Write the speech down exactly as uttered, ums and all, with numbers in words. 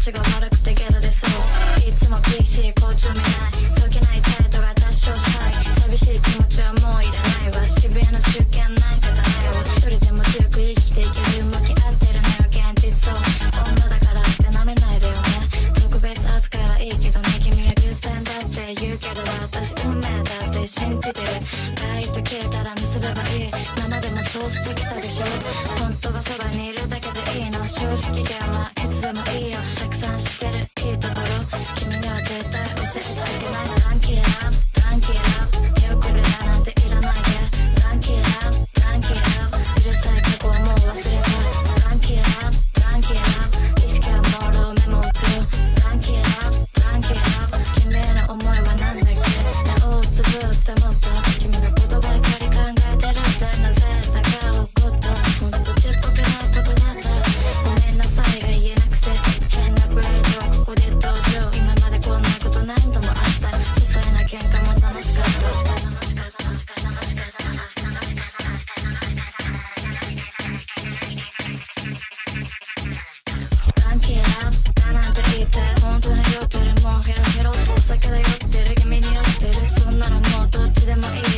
ちが悪くてゲロ出そう。いつも ピーシー 校長見ないそげない態度が多少シャイ。寂しい気持ちはもういらないわ。渋谷の集権なんかだないわ。一人でも強く生きていける向き合ってるのよ現実を。女だからって舐めないでよね。特別扱いはいいけどね。君は偶然だって言うけど私運命だって信じてる。ライト消えたら結べばいい。生でもそうしてきたでしょ。本当はそばにいるだけでいいの。消費期限はいつでもいいよ。たくさん知ってるいいところ君には絶対教えてあげない。ランキーラブランキーラブ手遅れだなんていらないで。ランキーラブランキーラブうるさい過去はもう忘れた。ランキーラブランキーラブ意識は朦朧メモを取る。ランキーラブランキーラブ君への思いはなんだっけ。目をつぶってもっと君のことばかり考えてるってなぜだか怒った。ほんとちっぽけなことだった。ごめんなさいが言えなくて変なプレートここで登場。今までこんなこと何度もあった。些細な喧嘩も楽しかった。ランキーラブだなんて言って本当に酔ってるもうヘロヘロ。お酒で酔ってる君に酔ってるそんなのもうどっちでもいい。